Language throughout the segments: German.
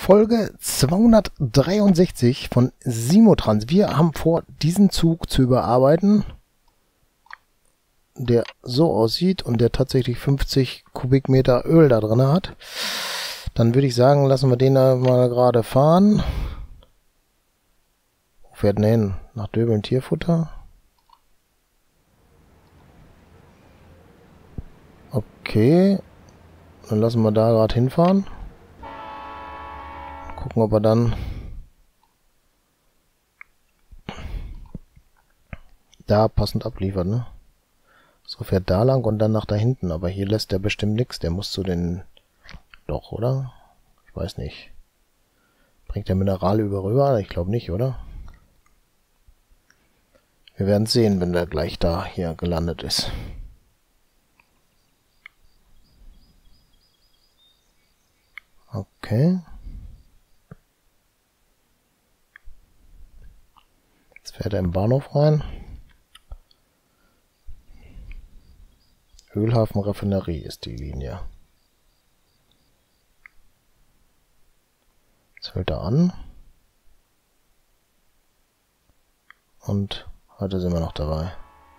Folge 263 von Simotrans. Wir haben vor, diesen Zug zu überarbeiten, der so aussieht und der tatsächlich 50 Kubikmeter Öl da drin hat. Dann würde ich sagen, lassen wir den da mal gerade fahren. Wo fährt denn hin? Nach Döbeln Tierfutter? Okay. Dann lassen wir da gerade hinfahren. Gucken, ob er dann da passend abliefert, ne? So fährt da lang und dann nach da hinten. Aber hier lässt er bestimmt nichts. Der muss zu den... Doch, oder? Ich weiß nicht. Bringt der Mineral rüber? Ich glaube nicht, oder? Wir werden sehen, wenn der gleich da hier gelandet ist. Okay. Jetzt fährt er im Bahnhof rein. Ölhafen Raffinerie ist die Linie. Jetzt hält er an. Und heute sind wir noch dabei.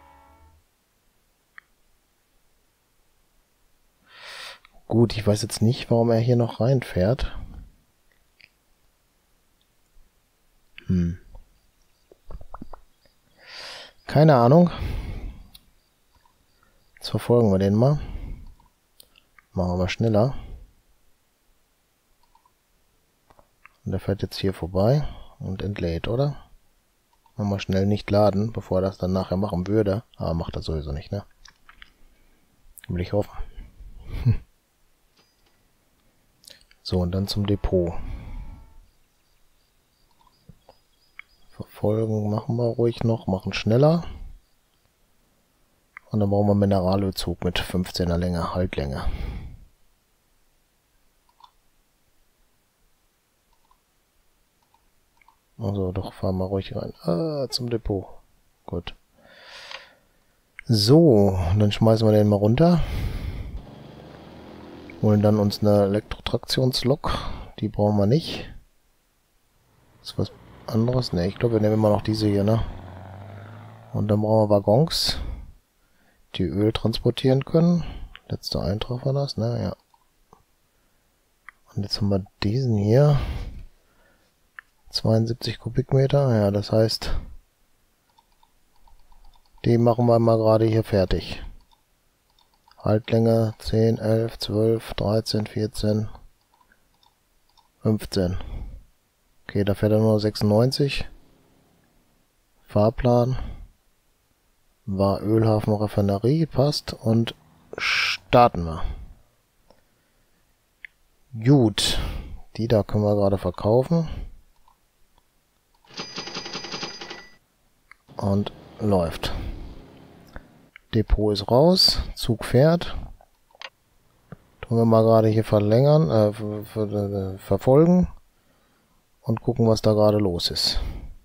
Gut, ich weiß jetzt nicht, warum er hier noch reinfährt. Keine Ahnung. Jetzt verfolgen wir den mal. Machen wir mal schneller. Und der fährt jetzt hier vorbei und entlädt, oder? Machen wir schnell nicht laden, bevor er das dann nachher machen würde. Aber macht er sowieso nicht, ne? Will ich hoffen. So, und dann zum Depot. Verfolgen machen wir ruhig noch, machen schneller. Und dann brauchen wir einen Mineralölzug mit 15er Länge, Haltlänge. Also doch, fahren wir ruhig rein. Zum Depot. Gut. So, dann schmeißen wir den mal runter. Holen dann uns eine Elektrotraktionslok. Die brauchen wir nicht. Ist was anderes? Ne, ich glaube, wir nehmen immer noch diese hier, ne? Und dann brauchen wir Waggons, die Öl transportieren können. Letzter Eintrag war das, ne? Ja. Und jetzt haben wir diesen hier. 72 Kubikmeter. Ja, das heißt, die machen wir mal gerade hier fertig. Haltlänge 10, 11, 12, 13, 14, 15. Okay, da fährt er nur 96. Fahrplan war Ölhafen Raffinerie, passt. Und starten wir. Gut, die da können wir gerade verkaufen. Und läuft. Depot ist raus, Zug fährt. Tun wir mal gerade hier verlängern, verfolgen und gucken, was da gerade los ist.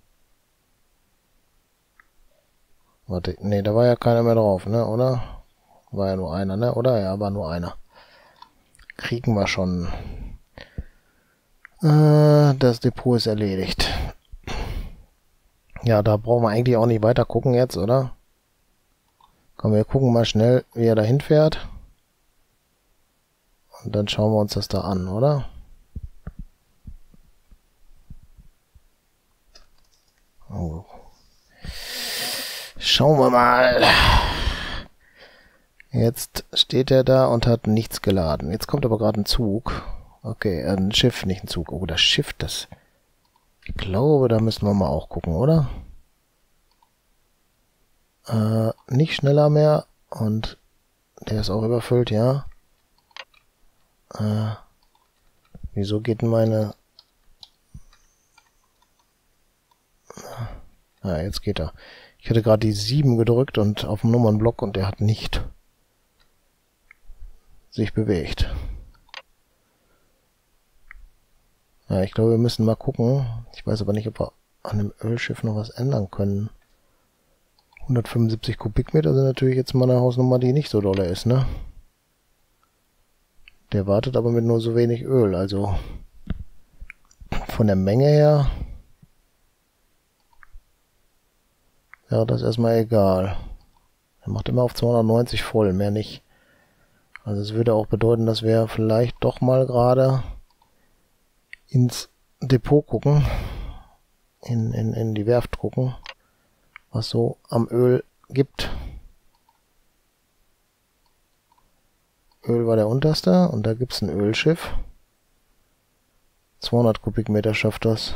Warte, nee, da war ja keiner mehr drauf, ne, oder? War ja nur einer, ne, oder? Ja, war nur einer. Kriegen wir schon. Das Depot ist erledigt. Ja, da brauchen wir eigentlich auch nicht weiter gucken jetzt, oder? Komm, wir gucken mal schnell, wie er dahin fährt. Und dann schauen wir uns das da an, oder? Oh. Schauen wir mal. Jetzt steht er da und hat nichts geladen. Jetzt kommt aber gerade ein Zug. Okay, ein Schiff, nicht ein Zug. Oh, das Schiff, das... Ich glaube, da müssen wir mal auch gucken, oder? Nicht schneller mehr. Und der ist auch überfüllt, ja. Wieso geht denn meine... jetzt geht er. Ich hatte gerade die 7 gedrückt und auf dem Nummernblock und der hat nicht sich bewegt. Ja, ich glaube, wir müssen mal gucken. Ich weiß aber nicht, ob wir an dem Ölschiff noch was ändern können. 175 Kubikmeter sind natürlich jetzt mal eine Hausnummer, die nicht so dolle ist, ne? Der wartet aber mit nur so wenig Öl, also von der Menge her wäre das erstmal egal. Er macht immer auf 290 voll, mehr nicht. Also es würde auch bedeuten, dass wir vielleicht doch mal gerade ins Depot gucken, in die Werft gucken, was so am Öl gibt. Öl war der unterste und da gibt es ein Ölschiff. 200 Kubikmeter schafft das.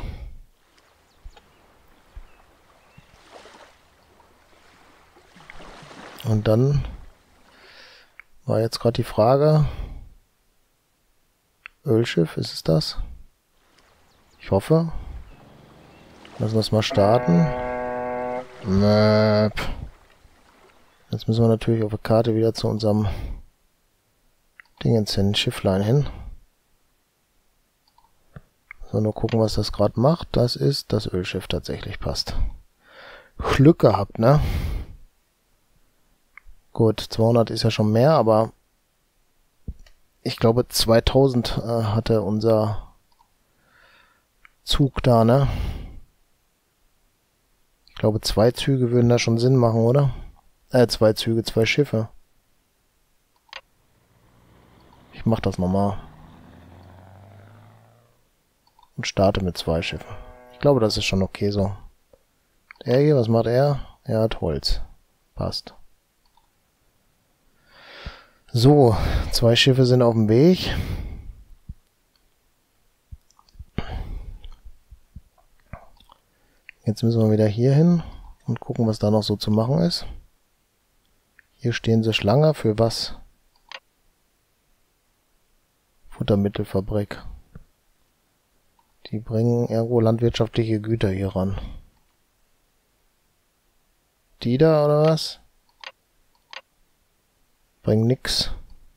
Und dann war jetzt gerade die Frage, Ölschiff, ist es das? Ich hoffe. Lassen wir es mal starten. Map. Jetzt müssen wir natürlich auf der Karte wieder zu unserem Dingens hin, Schifflein hin. So, nur gucken, was das gerade macht. Das ist das Ölschiff, tatsächlich passt. Glück gehabt, ne? Gut, 200 ist ja schon mehr, aber ich glaube 2000 hatte unser Zug da, ne? Ich glaube 2 Züge würden da schon Sinn machen, oder? 2 Züge, 2 Schiffe. Ich mach das nochmal. Und starte mit 2 Schiffen. Ich glaube, das ist schon okay so. Der hier, was macht er? Er hat Holz. Passt. So, 2 Schiffe sind auf dem Weg. Jetzt müssen wir wieder hier hin und gucken, was da noch so zu machen ist. Hier stehen sie Schlange. Für was? Futtermittelfabrik. Die bringen irgendwo landwirtschaftliche Güter hier ran. Die da, oder was? Bringt nix.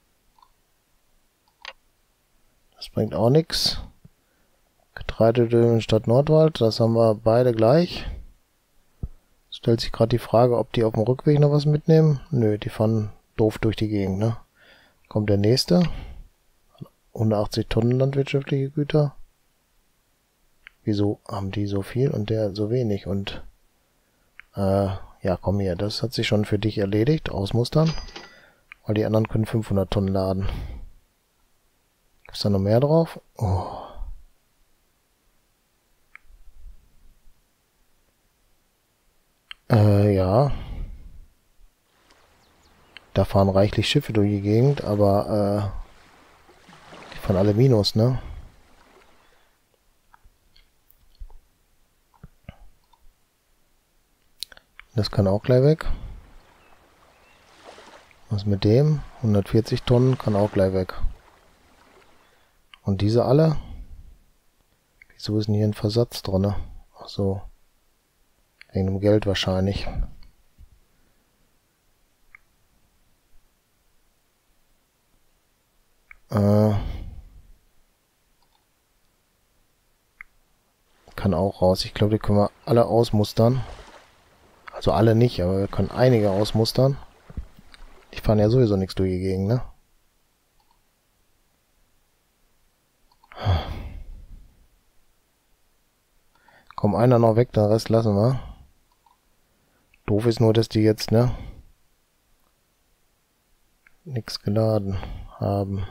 Das bringt auch nix. Getreidedüngung in Stadt Nordwald, das haben wir beide gleich. Stellt sich gerade die Frage, ob die auf dem Rückweg noch was mitnehmen. Nö, die fahren doof durch die Gegend, ne? Kommt der nächste. 180 Tonnen landwirtschaftliche Güter. Wieso haben die so viel und der so wenig? Und ja, komm hier, das hat sich schon für dich erledigt. Ausmustern. Weil die anderen können 500 Tonnen laden. Gibt's da noch mehr drauf? Oh. Ja. Da fahren reichlich Schiffe durch die Gegend, aber die fahren alle Minus, ne? Das kann auch gleich weg. Was mit dem? 140 Tonnen kann auch gleich weg. Und diese alle? Wieso ist denn hier ein Versatz drin? Ach so. Wegen dem Geld wahrscheinlich. Kann auch raus. Ich glaube, die können wir alle ausmustern. Also alle nicht, aber wir können einige ausmustern. Die fahren ja sowieso nichts durch die Gegend, ne? Komm, einer noch weg, den Rest lassen wir. Doof ist nur, dass die jetzt, ne? Nichts geladen haben.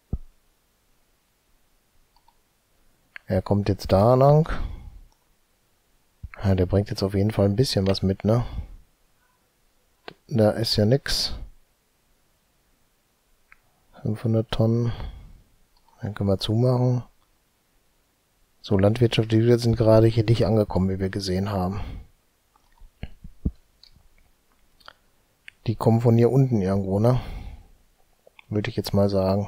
Er kommt jetzt da lang. Ja, der bringt jetzt auf jeden Fall ein bisschen was mit, ne? Da ist ja nix. 500 Tonnen. Dann können wir zumachen. So, landwirtschaftliche Güter sind gerade hier nicht angekommen, wie wir gesehen haben. Die kommen von hier unten irgendwo, ne? Würde ich jetzt mal sagen.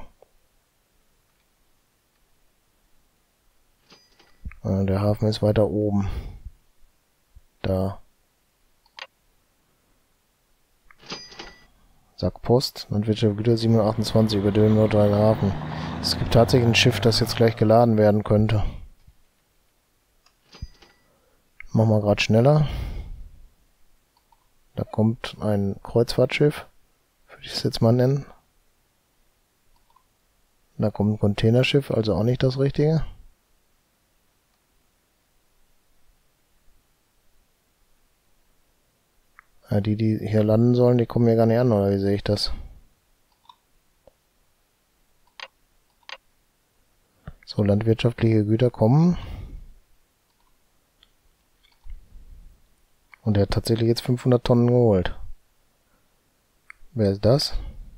Der Hafen ist weiter oben. Da. Sackpost, landwirtschaftliche Güter 728 über den Nordrhein-Hafen. Es gibt tatsächlich ein Schiff, das jetzt gleich geladen werden könnte. Machen wir gerade schneller. Da kommt ein Kreuzfahrtschiff, würde ich es jetzt mal nennen. Da kommt ein Containerschiff, also auch nicht das Richtige. Ja, die hier landen sollen, die kommen hier gar nicht an, oder wie sehe ich das? So, landwirtschaftliche Güter kommen. Und er hat tatsächlich jetzt 500 Tonnen geholt. Wer ist das?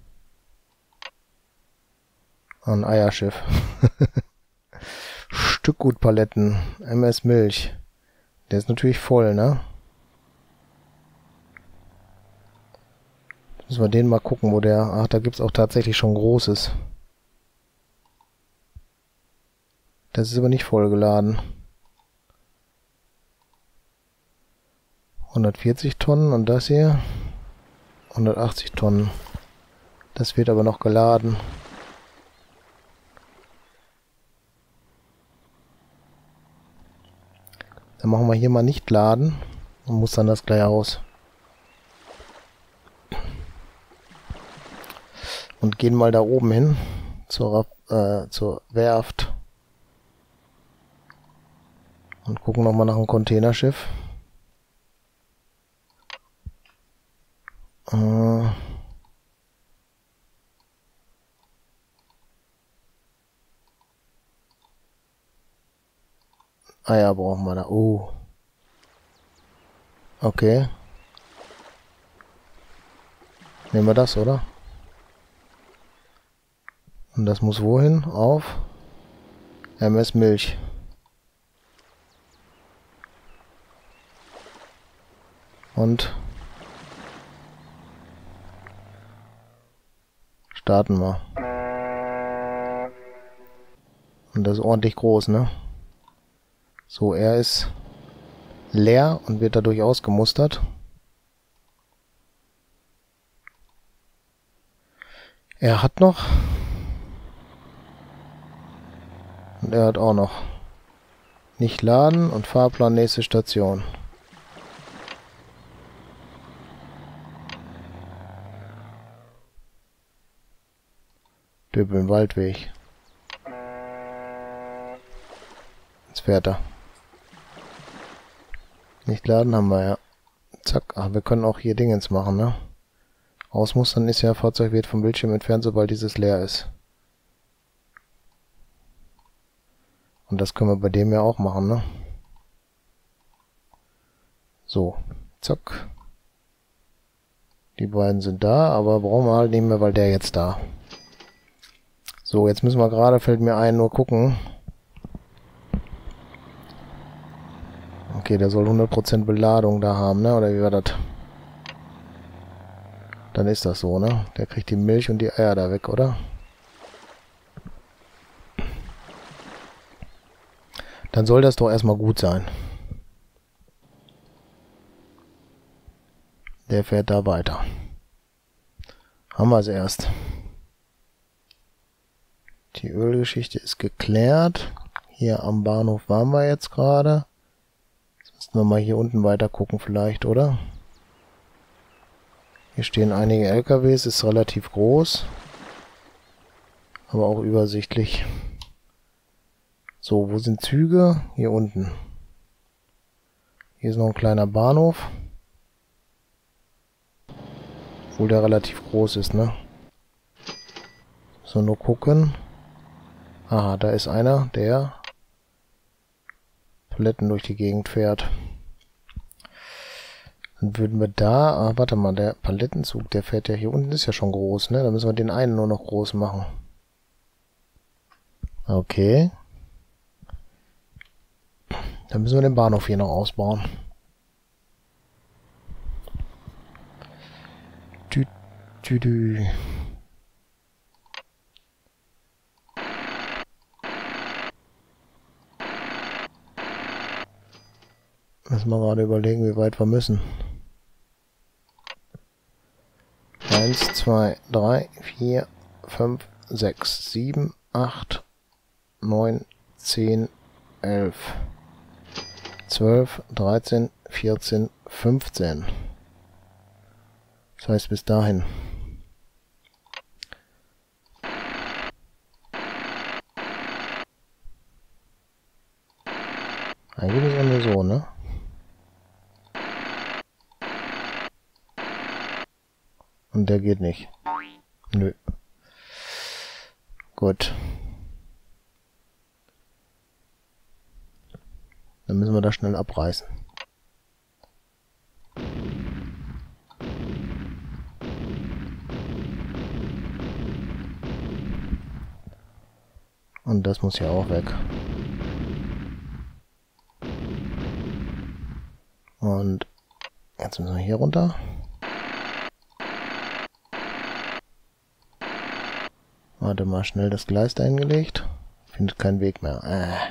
Ein Eierschiff. Stückgutpaletten. MS Milch. Der ist natürlich voll, ne? Müssen wir den mal gucken, wo der... Ach, da gibt's auch tatsächlich schon Großes. Das ist aber nicht vollgeladen. 140 Tonnen und das hier 180 Tonnen. Das wird aber noch geladen. Dann machen wir hier mal nicht laden und muss dann das gleich aus. Und gehen mal da oben hin zur Werft. Und gucken nochmal nach einem Containerschiff. Eier brauchen wir da. Oh. Okay. Nehmen wir das, oder? Und das muss wohin? Auf MS Milch. Und starten wir. Und das ist ordentlich groß, ne? So, er ist leer und wird dadurch ausgemustert. Er hat noch. Und er hat auch noch. Nicht laden und Fahrplan nächste Station. Döbeln Waldweg. Jetzt fährt er. Nicht laden haben wir, ja. Zack. Ach, wir können auch hier Dingens machen, ne? Ausmustern ist ja, Fahrzeug wird vom Bildschirm entfernt, sobald dieses leer ist. Und das können wir bei dem ja auch machen, ne? So. Zack. Die beiden sind da, aber brauchen wir halt nicht mehr, weil der jetzt da. So, jetzt müssen wir gerade, fällt mir ein, nur gucken. Okay, der soll 100% Beladung da haben, ne? Oder wie war das? Dann ist das so, ne? Der kriegt die Milch und die Eier da weg, oder? Dann soll das doch erstmal gut sein. Der fährt da weiter. Haben wir es erst. Die Ölgeschichte ist geklärt. Hier am Bahnhof waren wir jetzt gerade. Jetzt müssen wir mal hier unten weiter gucken vielleicht, oder? Hier stehen einige LKWs, ist relativ groß. Aber auch übersichtlich. So, wo sind Züge? Hier unten. Hier ist noch ein kleiner Bahnhof. Obwohl der relativ groß ist, ne? So, nur gucken. Aha, da ist einer, der Paletten durch die Gegend fährt. Dann würden wir da... Ah, warte mal, der Palettenzug, der fährt ja hier unten, ist ja schon groß, ne? Dann müssen wir den einen nur noch groß machen. Okay. Dann müssen wir den Bahnhof hier noch ausbauen. Tü. Müssen wir gerade überlegen, wie weit wir müssen. 1, 2, 3, 4, 5, 6, 7, 8, 9, 10, 11, 12, 13, 14, 15. Das heißt bis dahin. Eigentlich ist es nur so, ne? Und der geht nicht. Nö. Gut. Dann müssen wir das schnell abreißen. Und das muss ja auch weg. Und jetzt müssen wir hier runter. Warte mal, schnell das Gleis dahin gelegt. Findet keinen Weg mehr.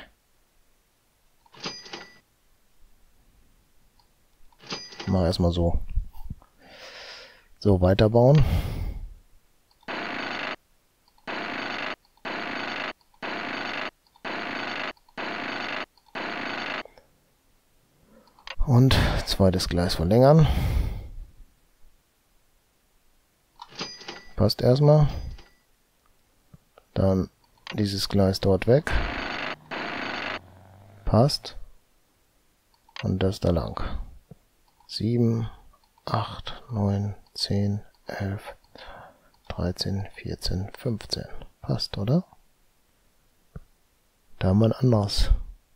Mach erstmal so. So, weiterbauen. Und zweites Gleis verlängern. Passt erstmal. Dann dieses Gleis dort weg. Passt. Und das da lang. 7, 8, 9, 10, 11, 13, 14, 15. Passt, oder? Da haben wir ein anderes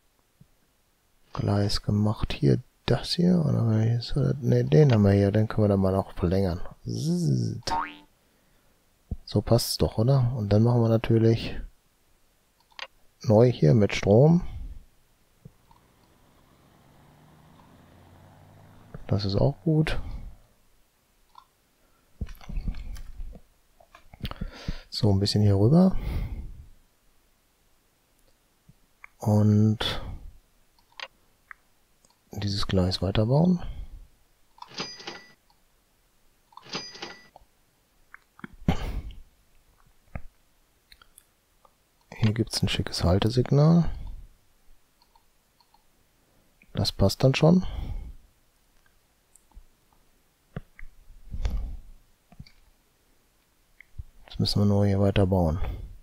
Gleis gemacht. Hier, das hier, oder ne, den haben wir hier, den können wir dann mal noch verlängern. So passt es doch, oder? Und dann machen wir natürlich neu hier mit Strom. Das ist auch gut. So, ein bisschen hier rüber. Und dieses Gleis weiterbauen. Hier gibt es ein schickes Haltesignal. Das passt dann schon. Jetzt müssen wir nur hier weiter bauen.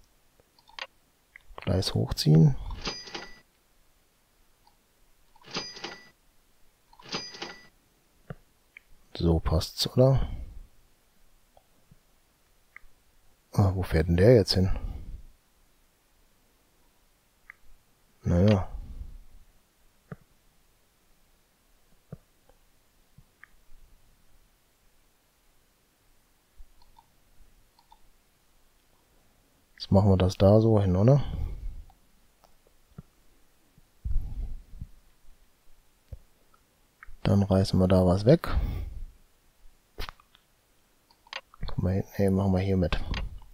Gleis hochziehen. So passt's, oder? Ah, wo fährt denn der jetzt hin? Naja. Jetzt machen wir das da so hin, oder? Dann reißen wir da was weg. Ne, machen wir hier mit.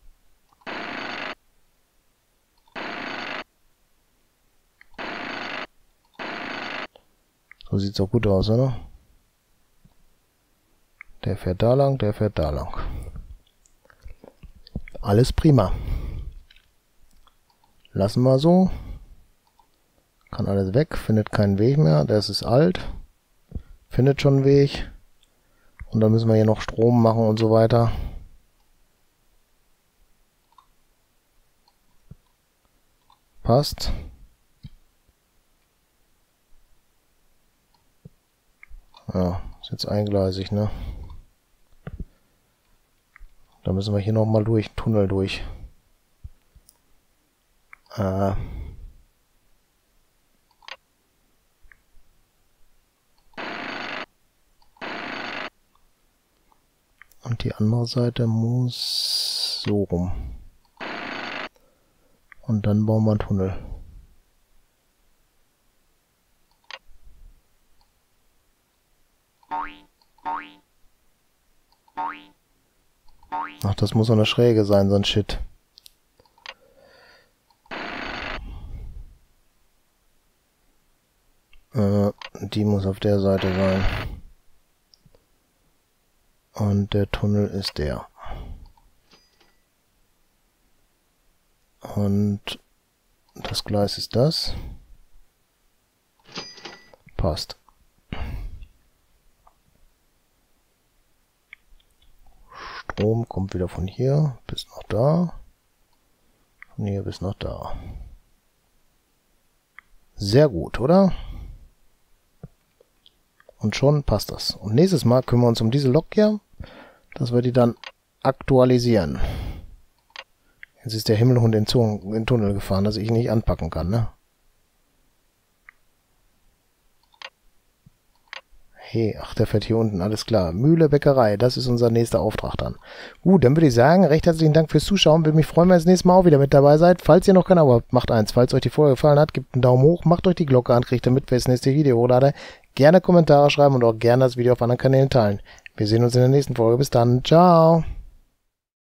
So sieht's auch gut aus, oder? Der fährt da lang, der fährt da lang. Alles prima. Lassen wir so. Kann alles weg, findet keinen Weg mehr. Das ist alt. Findet schon einen Weg. Und dann müssen wir hier noch Strom machen und so weiter. Passt. Ja, ist jetzt eingleisig, ne? Da müssen wir hier nochmal durch, Tunnel durch. Und die andere Seite muss so rum. Und dann bauen wir einen Tunnel. Ach, das muss so eine Schräge sein, so ein Shit. Die muss auf der Seite sein. Und der Tunnel ist der. Und das Gleis ist das. Passt. Strom kommt wieder von hier bis nach da. Von hier bis nach da. Sehr gut, oder? Und schon passt das. Und nächstes Mal kümmern wir uns um diese Lok hier, dass wir die dann aktualisieren. Jetzt ist der Himmelhund in den Tunnel gefahren, dass ich nicht anpacken kann, ne? Hey, ach, der fährt hier unten, alles klar. Mühle, Bäckerei, das ist unser nächster Auftrag dann. Gut, dann würde ich sagen, recht herzlichen Dank fürs Zuschauen. Würde mich freuen, wenn ihr das nächste Mal auch wieder mit dabei seid. Falls ihr noch kein Abo habt, macht eins. Falls euch die Folge gefallen hat, gebt einen Daumen hoch, macht euch die Glocke an, kriegt damit, wenn ich das nächste Video hochlade. Gerne Kommentare schreiben und auch gerne das Video auf anderen Kanälen teilen. Wir sehen uns in der nächsten Folge. Bis dann. Ciao.